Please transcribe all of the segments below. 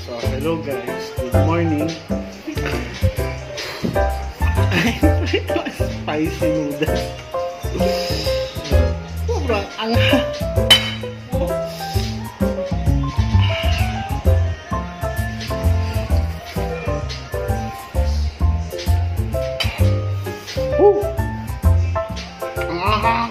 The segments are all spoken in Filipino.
So, hello guys. Good morning. Spicy noodles. Sobrang anghang. Ang anghang.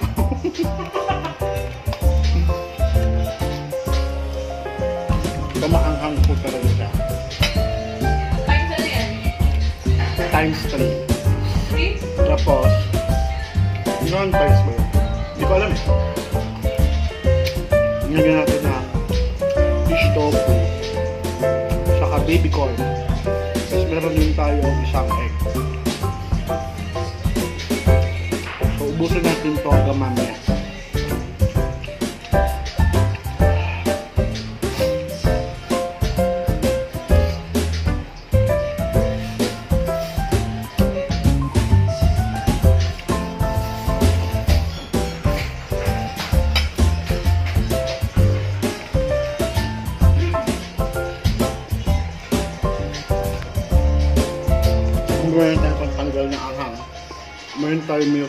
Maanghang po talaga siya. Times ano yan? Times 3. 3? Tapos, ilang times ba yun? Hindi ko alam eh. Nilagyan natin ng fish tofu, saka baby corn. Tapos meron din tayo isang egg. So, ubusin natin ito hanggang mamaya. Meron tayo pagtanggal ng anghang. Meron tayo milk.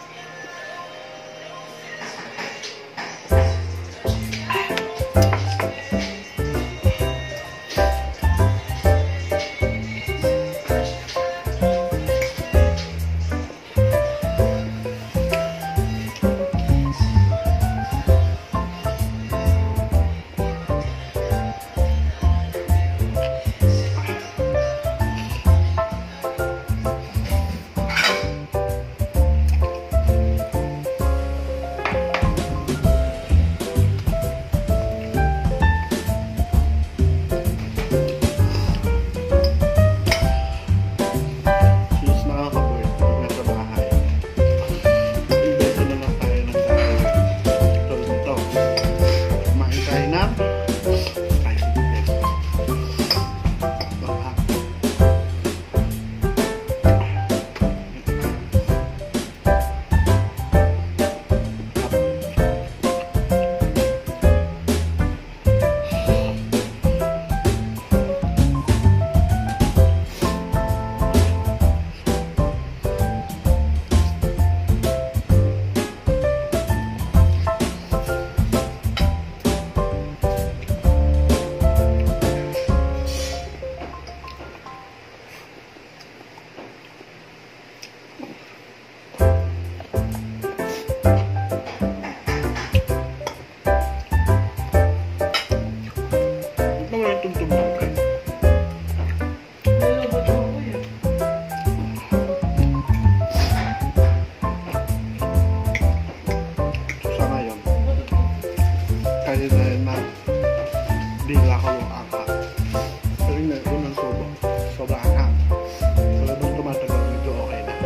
Bigla ko yung angka. Pero yun, unang subo. Sobrang anghang. So, nung tumatagal, medyo okay na.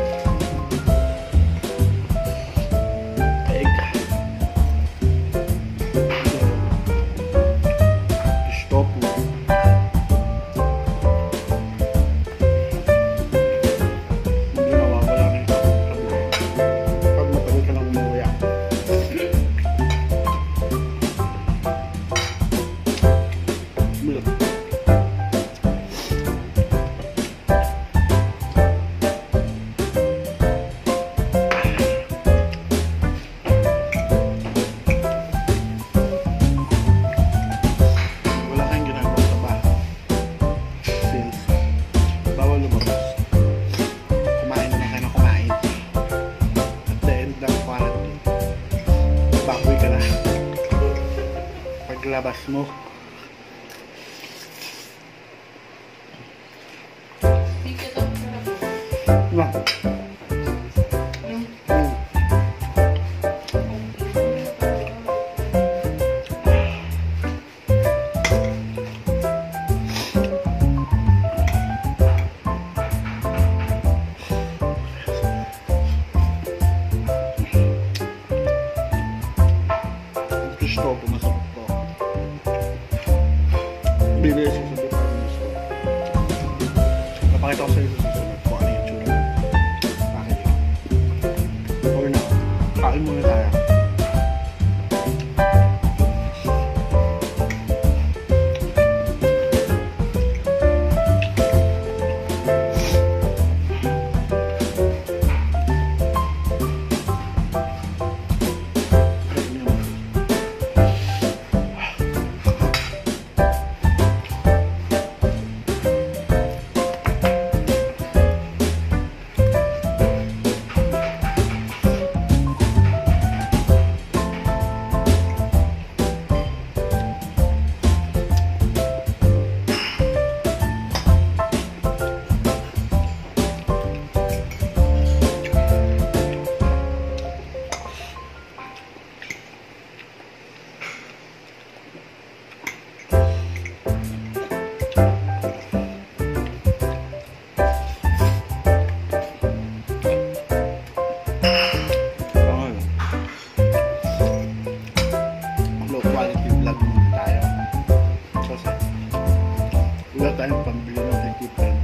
Egg. Fish tofu. Hindi nawawala na ito. Pag matagal ka lang umuwi. Wala kayong ginagawa sa bahay since bawal lumabas. Kumain na kayo na kumain. At the end ng quarantine, baboy ka na. Paglabas mo, no. Fish tofu, masarap to. Bili siya sa department store. Napakita ko sa iyo sa susunod kung ano yung tsura. Bakit yun? Okay na. Kain muna tayo. Wala tayong pambili ng equipment.